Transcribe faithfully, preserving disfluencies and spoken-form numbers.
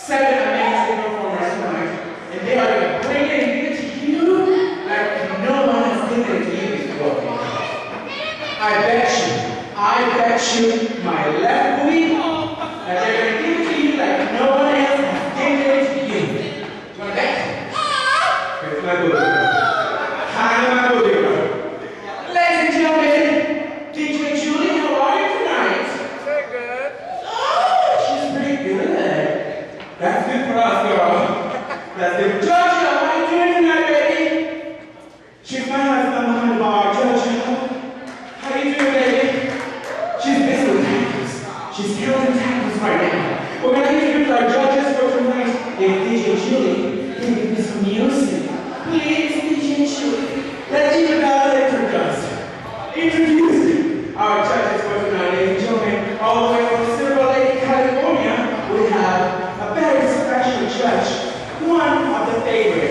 seven amazing performers tonight, and they are going to bring it and give it to you like no one has given it to you before. I bet you, I bet you my left booty that they're going to give it to you like no one else has given it to you. Do you want that? Here's my booty girl. Hi, my booty girl. Ladies and gentlemen, D J Julie, how are you tonight? Very good. Oh, she's pretty good. That's good for us, girl. That's good. Georgia, how are you doing tonight, baby? She's my husband behind the bar. Georgia, how you doing, baby? She's busy with tackles. She's counting tackles right now. We're going to introduce our judges for tonight. If D J Julie can give me some music. Please, D J Julie. Let's even validate her guns. Introducing our judges for tonight, ladies and gentlemen. All the way from Silver Lake, California, we have a very special judge. One of the favorites.